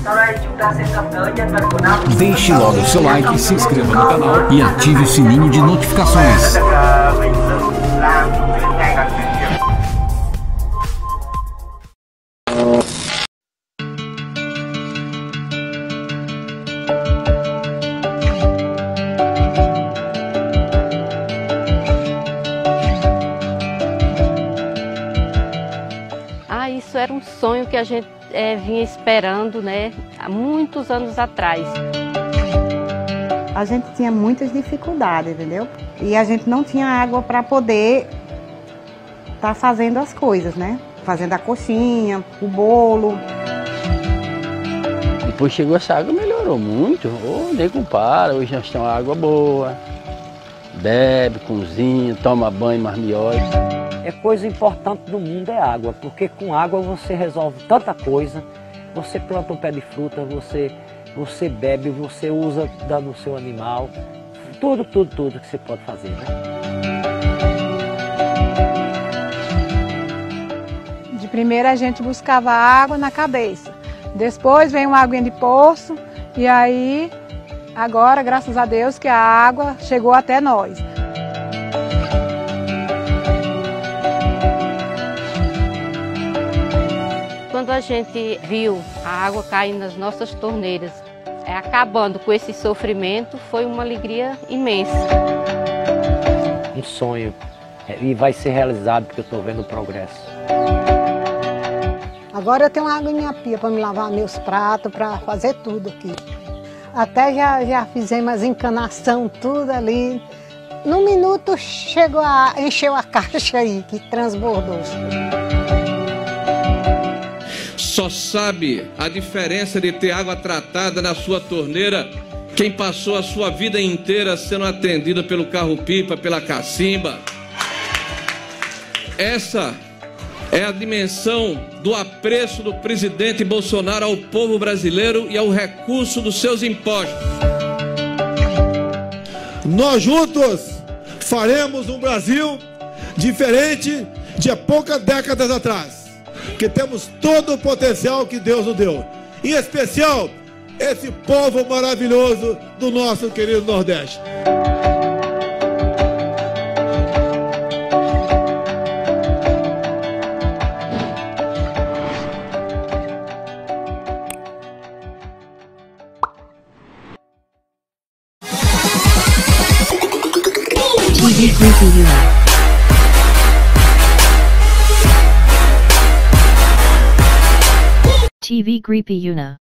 Deixe logo o seu like, se inscreva no canal e ative o sininho de notificações. Isso era um sonho que a gente vinha esperando, né, há muitos anos atrás. A gente tinha muitas dificuldades, entendeu? E a gente não tinha água para poder estar fazendo as coisas, né? Fazendo a coxinha, o bolo. Depois chegou essa água, melhorou muito. Oh, nem compara, hoje nós temos água boa. Bebe, cozinha, toma banho, marmióide. É coisa importante do mundo é água, porque com água você resolve tanta coisa. Você planta um pé de fruta, você bebe, você usa, dá no seu animal. Tudo que você pode fazer, né? De primeira a gente buscava água na cabeça. Depois vem uma aguinha de poço e aí, agora, graças a Deus, que a água chegou até nós. Quando a gente viu a água caindo nas nossas torneiras, acabando com esse sofrimento, foi uma alegria imensa. Um sonho, e vai ser realizado porque eu estou vendo o progresso. Agora eu tenho água em minha pia para me lavar meus pratos, para fazer tudo aqui. Até já fizemos as encanação, tudo ali. Num minuto encheu a caixa aí, que transbordou. Só sabe a diferença de ter água tratada na sua torneira quem passou a sua vida inteira sendo atendido pelo carro-pipa, pela cacimba. Essa é a dimensão do apreço do presidente Bolsonaro ao povo brasileiro e ao recurso dos seus impostos. Nós juntos faremos um Brasil diferente de há poucas décadas atrás. Que temos todo o potencial que Deus nos deu. Em especial, esse povo maravilhoso do nosso querido Nordeste. TV Creepy Una. TV Creepy Una.